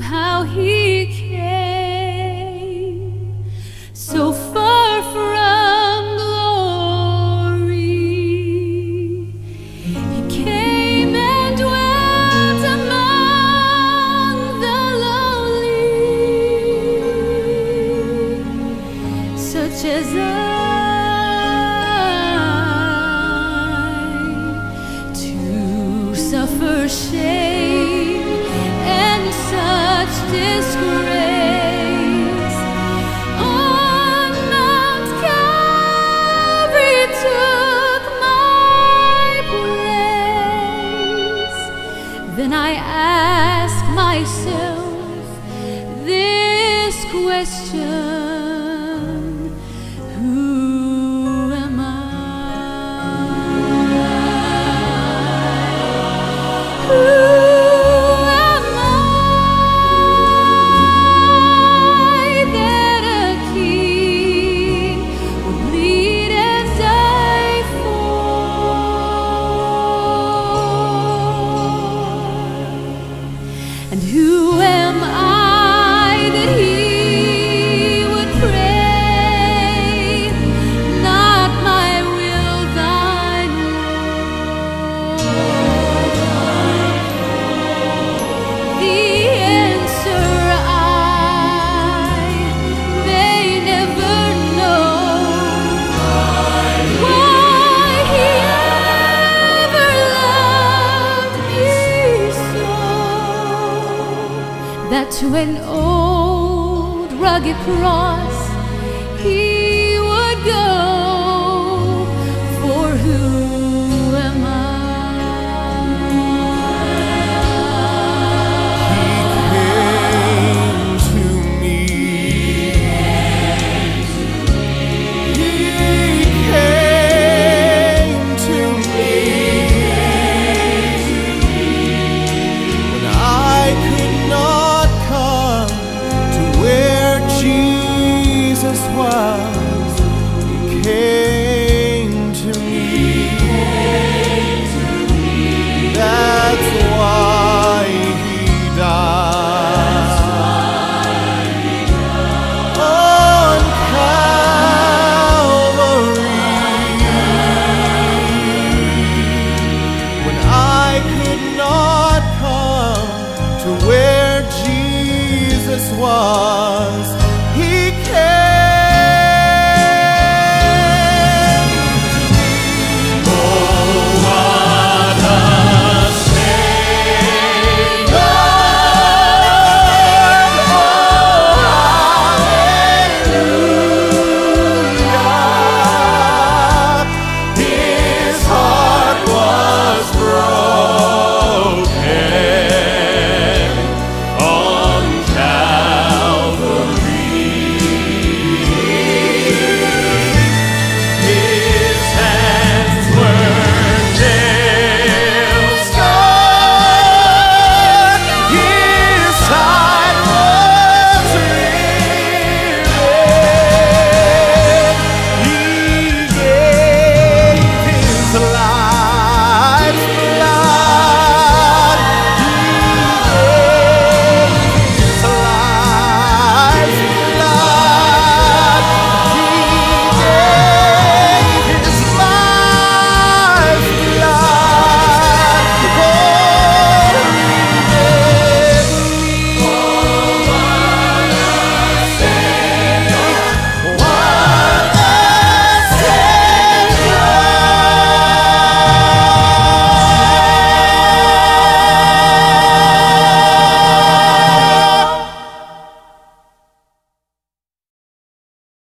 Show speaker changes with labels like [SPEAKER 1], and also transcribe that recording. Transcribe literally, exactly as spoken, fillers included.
[SPEAKER 1] how he came so far from glory. He came and dwelt among the lowly, such as I, to suffer shame and such disgrace. On Mount Calvary took my place. Then I ask myself this question: who am I? Who And who am I that he would pray, not my will, thine, Lord? The answer I may never know, why he ever loved me so, that to an old rugged cross